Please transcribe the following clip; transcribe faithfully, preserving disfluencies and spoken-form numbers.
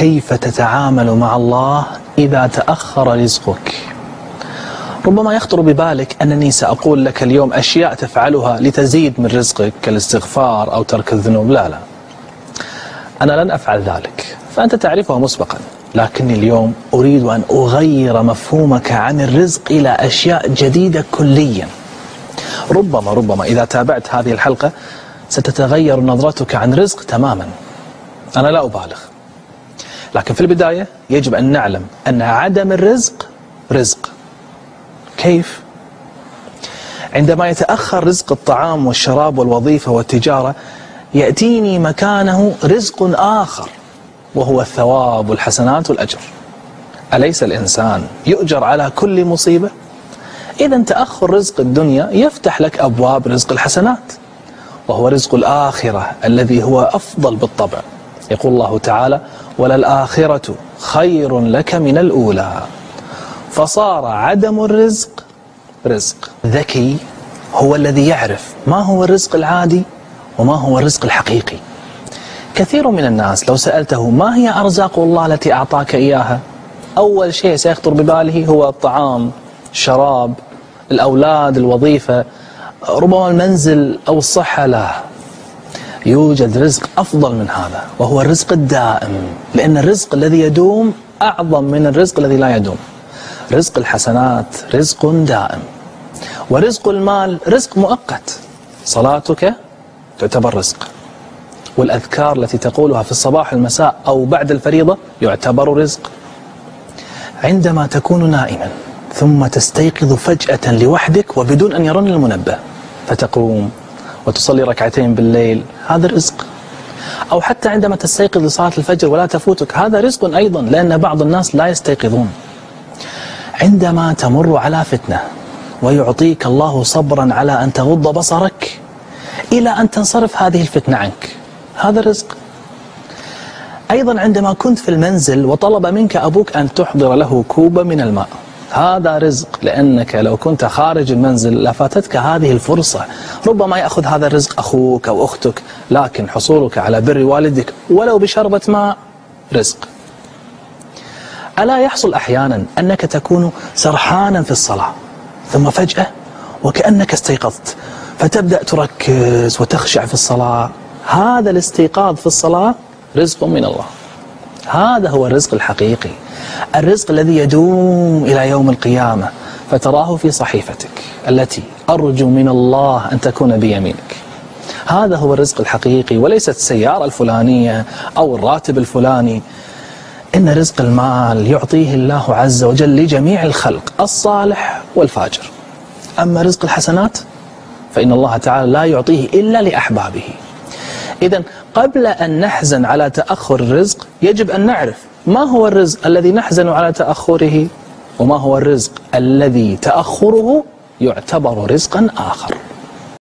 كيف تتعامل مع الله إذا تأخر رزقك. ربما يخطر ببالك أنني سأقول لك اليوم أشياء تفعلها لتزيد من رزقك كالاستغفار أو ترك الذنوب. لا لا، أنا لن أفعل ذلك، فأنت تعرفها مسبقا. لكني اليوم أريد أن أغير مفهومك عن الرزق إلى أشياء جديدة كليا. ربما ربما إذا تابعت هذه الحلقة ستتغير نظرتك عن رزق تماما. أنا لا أبالغ، لكن في البداية يجب أن نعلم أن عدم الرزق رزق. كيف؟ عندما يتأخر رزق الطعام والشراب والوظيفة والتجارة يأتيني مكانه رزق آخر، وهو الثواب والحسنات والأجر. أليس الإنسان يؤجر على كل مصيبة؟ إذا تأخر رزق الدنيا يفتح لك أبواب رزق الحسنات، وهو رزق الآخرة الذي هو أفضل بالطبع. يقول الله تعالى: وللآخرة خير لك من الأولى. فصار عدم الرزق رزق. ذكي هو الذي يعرف ما هو الرزق العادي وما هو الرزق الحقيقي. كثير من الناس لو سألته ما هي أرزاق الله التي أعطاك إياها، أول شيء سيخطر بباله هو الطعام، الشراب، الأولاد، الوظيفة، ربما المنزل أو الصحة. لا، يوجد رزق أفضل من هذا، وهو الرزق الدائم، لأن الرزق الذي يدوم أعظم من الرزق الذي لا يدوم. رزق الحسنات رزق دائم، ورزق المال رزق مؤقت. صلاتك تعتبر رزق، والأذكار التي تقولها في الصباح والمساء أو بعد الفريضة يعتبر رزق. عندما تكون نائما ثم تستيقظ فجأة لوحدك وبدون أن يرن المنبه، فتقوم وتصلي ركعتين بالليل، هذا رزق. أو حتى عندما تستيقظ لصلاة الفجر ولا تفوتك، هذا رزق أيضا، لأن بعض الناس لا يستيقظون. عندما تمر على فتنة ويعطيك الله صبرا على أن تغض بصرك إلى أن تنصرف هذه الفتنة عنك، هذا رزق. أيضا عندما كنت في المنزل وطلب منك أبوك أن تحضر له كوبا من الماء، هذا رزق، لأنك لو كنت خارج المنزل لفاتتك هذه الفرصة. ربما يأخذ هذا الرزق أخوك أو أختك، لكن حصولك على بر والدك ولو بشربة ماء رزق. ألا يحصل أحيانا أنك تكون سرحانا في الصلاة ثم فجأة وكأنك استيقظت فتبدأ تركز وتخشع في الصلاة؟ هذا الاستيقاظ في الصلاة رزق من الله. هذا هو الرزق الحقيقي، الرزق الذي يدوم إلى يوم القيامة، فتراه في صحيفتك التي أرجو من الله أن تكون بيمينك. هذا هو الرزق الحقيقي، وليست السيارة الفلانية أو الراتب الفلاني. إن رزق المال يعطيه الله عز وجل لجميع الخلق، الصالح والفاجر. أما رزق الحسنات فإن الله تعالى لا يعطيه إلا لأحبابه. إذن قبل أن نحزن على تأخر الرزق يجب أن نعرف ما هو الرزق الذي نحزن على تأخره، وما هو الرزق الذي تأخره يعتبر رزقا آخر.